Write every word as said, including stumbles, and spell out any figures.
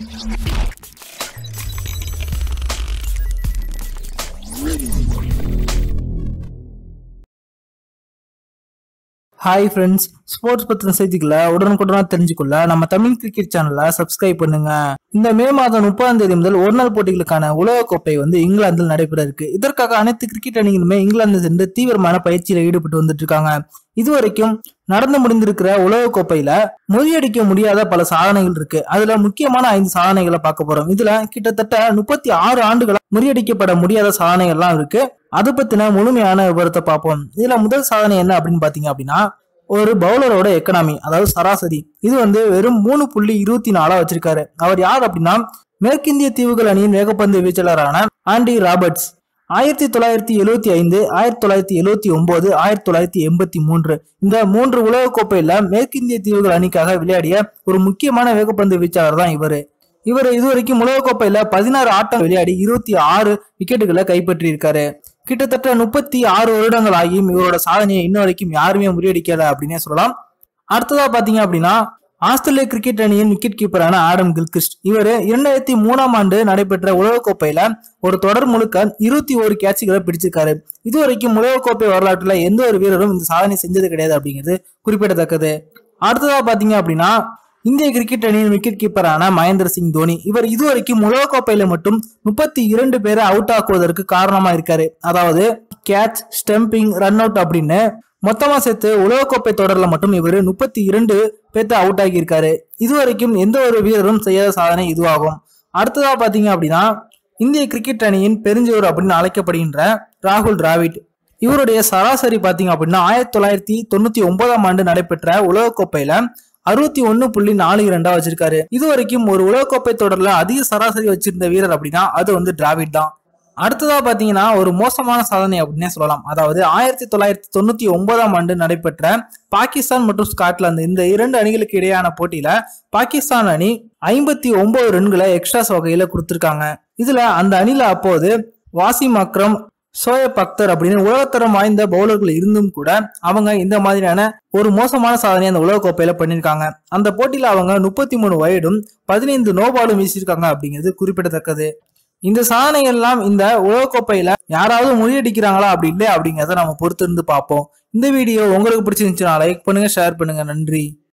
Hi friends, sports பத்தின செய்திகளை உடனுக்குடனா தெரிஞ்சுக்கொள்ள நம்ம தமிழ் கிரிக்கெட் சேனலை சப்ஸ்கிரைப் பண்ணுங்க. இந்த மே மாதம் முப்பதாம் தேதி முதல் ஒரு நாள் போட்டிகளுக்கான உலகக்கோப்பை வந்து இங்கிலாந்தில் நடைபெற இருக்கு. இதற்காக அனைத்து கிரிக்கெட் அணிகளுமே இங்கிலாந்து சென்று தீவிரமான பயிற்சியில ஈடுபட்டு வந்துட்டு இருக்காங்க. இதுவரைக்கும் நடந்து முடிந்திருக்கிற உலகக்கோப்பையில முறியடிக்க முடியாத பல சாதனைகள் இருக்கு. அதுல முக்கியமான ஐந்து சாதனைகளை பார்க்க போறோம். இதுல கிட்டத்தட்ட முப்பத்தி ஆறு ஆண்டுகளா முறியடிக்கப்பட முடியாத சாதனைகள்லாம் இருக்கு. அது பத்தின முழுமையான விவரத்தை பார்ப்போம். இதுல முதல் சாதனை என்ன அப்படின்னு பாத்தீங்க அப்படின்னா, ஒரு பவுலரோட எக்கனாமி, அதாவது சராசரி, இது வந்து வெறும் மூணு புள்ளி இருபத்தி நாலா வச்சிருக்காரு. அவர் யார் அப்படின்னா, மேற்கிந்திய தீவுகள் அணியின் வேகப்பந்து வீச்சாளரான ஆண்டி ராபர்ட்ஸ். ஆயிரத்தி தொள்ளாயிரத்தி எழுவத்தி ஐந்து ஆயிரத்தி தொள்ளாயிரத்தி எழுவத்தி ஒன்பது ஆயிரத்தி தொள்ளாயிரத்தி எண்பத்தி மூன்று இந்த மூன்று உலக கோப்பையில மேற்கிந்திய தீவுகள் அணிக்காக விளையாடிய ஒரு முக்கியமான வேகப்பந்து வீச்சாளர் தான் இவரு. இவர் இதுவரைக்கும் உலகக்கோப்பையில பதினாறு ஆட்டம் விளையாடி இருபத்தி ஆறு விக்கெட்டுகளை கைப்பற்றி இருக்காரு. கிட்டத்தட்ட முப்பத்தி ஆறு வருடங்கள் ஆகியும் இவரோட சாதனையை இன்ன வரைக்கும் யாருமே முறியடிக்கல அப்படின்னே சொல்லலாம். அடுத்ததா பாத்தீங்க அப்படின்னா, ஆஸ்திரேலிய கிரிக்கெட் அணியின் விக்கெட் கீப்பரான ஆடம் கில்கிறிஸ்ட். இவர் இரண்டாயிரத்தி மூணாம் ஆண்டு நடைபெற்ற உலகக்கோப்பையில ஒரு தொடர் முழுக்க இருபத்தி ஒரு கேட்சுகளை பிடிச்சிருக்காரு. இதுவரைக்கும் உலகக்கோப்பை வரலாற்றுல எந்த ஒரு வீரரும் இந்த சாதனை செஞ்சது கிடையாது அப்படிங்கிறது குறிப்பிடத்தக்கது. அடுத்ததா பாத்தீங்க அப்படின்னா, இந்திய கிரிக்கெட் அணியின் விக்கெட் கீப்பரான மகேந்திர சிங் தோனி. இவர் இதுவரைக்கும் உலகக்கோப்பையில மட்டும் முப்பத்தி இரண்டு பேரை அவுட் ஆக்குவதற்கு காரணமா இருக்காரு. அதாவது கேட்ச், ஸ்டம்பிங், ரன் அவுட் அப்படின்னு மொத்தமா சேர்த்து உலகக்கோப்பை தொடர்ல மட்டும் இவர் முப்பத்தி இரண்டு பேர்த்த அவுட் ஆகி இருக்காரு. இதுவரைக்கும் எந்த ஒரு வீரரும் செய்யாத சாதனை இதுவாகும். அடுத்ததா பாத்தீங்க அப்படின்னா, இந்திய கிரிக்கெட் அணியின் பெருஞ்சோர் அப்படின்னு அழைக்கப்படுகின்ற ராகுல் டிராவிட். இவருடைய சராசரி பாத்தீங்க அப்படின்னா, ஆயிரத்தி தொள்ளாயிரத்தி தொண்ணூத்தி ஒன்பதாம் ஆண்டு நடைபெற்ற உலகக்கோப்பையில அறுபத்தி ஒன்னு புள்ளி நாலு இரண்டா வச்சிருக்காரு. இதுவரைக்கும் ஒரு உலகக்கோப்பை தொடர்ல அதிக சராசரி வச்சிருந்த வீரர் அப்படின்னா அது வந்து டிராவிட் தான். அடுத்ததா பாத்தீங்கன்னா, ஒரு மோசமான சாதனை அப்படின்னே சொல்லலாம். அதாவது ஆயிரத்தி தொள்ளாயிரத்தி தொண்ணூத்தி ஒன்பதாம் ஆண்டு நடைபெற்ற பாகிஸ்தான் மற்றும் ஸ்காட்லாந்து இந்த இரண்டு அணிகளுக்கு இடையான போட்டியில பாகிஸ்தான் அணி ஐம்பத்தி ஒன்பது ரன்களை எக்ஸ்ட்ராஸ் வகையில கொடுத்திருக்காங்க. இதுல அந்த அணில அப்போது வாசிம் அக்ரம், சோயப் அக்தர் அப்படின்னு உலகத்தரம் வாய்ந்த பவுலர்கள் இருந்தும் கூட அவங்க இந்த மாதிரியான ஒரு மோசமான சாதனை அந்த உலகக்கோப்பையில பண்ணிருக்காங்க. அந்த போட்டியில அவங்க முப்பத்தி மூணு வயடும் பதினைந்து நோபாலும் வீசியிருக்காங்க அப்படிங்கிறது குறிப்பிடத்தக்கது. இந்த சாதனைகள்லாம் இந்த உலகக்கோப்பையில யாராவது முறியடிக்கிறாங்களா அப்படி இல்லை அப்படிங்கிறத நம்ம பொறுத்திருந்து பார்ப்போம். இந்த வீடியோ உங்களுக்கு பிடிச்சிருந்துச்சுன்னா லைக் பண்ணுங்க, ஷேர் பண்ணுங்க. நன்றி.